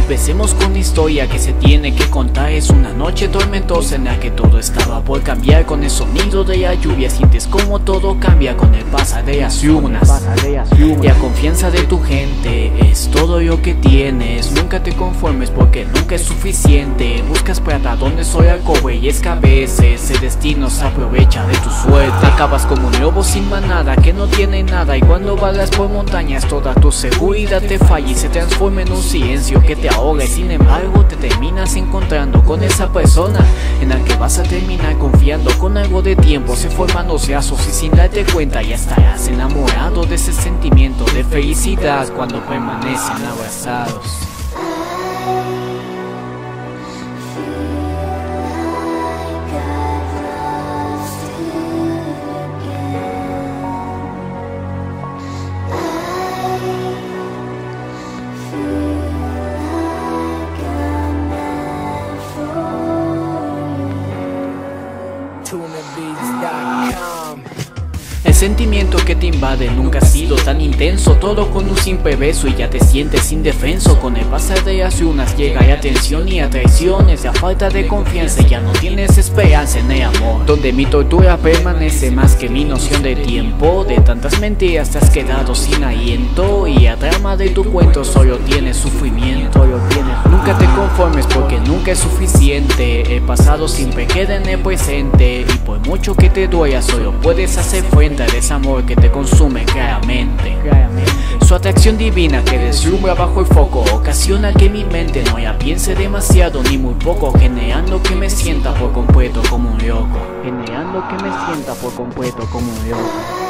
Empecemos con la historia que se tiene que contar. Es una noche tormentosa en la que todo estaba por cambiar. Con el sonido de la lluvia sientes como todo cambia con el pasar de las lunas. La confianza de tu gente es todo lo que tienes. Nunca te conformes porque nunca es suficiente. Buscas plata donde soy al cobre, y es que a veces el destino se aprovecha de tu suerte. Acabas como un lobo sin manada que no tiene nada, y cuando vagas por montañas toda tu seguridad te falla y se transforma en un silencio que te ahoga. Y sin embargo te terminas encontrando con esa persona en la que vas a terminar confiando. Con algo de tiempo se forman los lazos y sin darte cuenta ya estarás enamorado de ese sentimiento de felicidad cuando permanecen abrazados. El sentimiento que te invade nunca ha sido tan intenso. Todo con un simple beso y ya te sientes indefenso. Con el pasar de las lunas llega la tensión y a traiciones. La falta de confianza, ya no tienes esperanza en el amor. Donde mi tortura permanece más que mi noción de tiempo. De tantas mentiras te has quedado sin aliento, y la trama de tu cuento solo tiene sufrimiento. Nunca te conformes porque nunca es suficiente. El pasado siempre queda en el presente, y por mucho que te duela solo puedes hacer frente al desamor que te consume claramente. Su atracción divina que deslumbra bajo el foco ocasiona que mi mente no la piense demasiado ni muy poco, generando que me sienta por completo como un loco.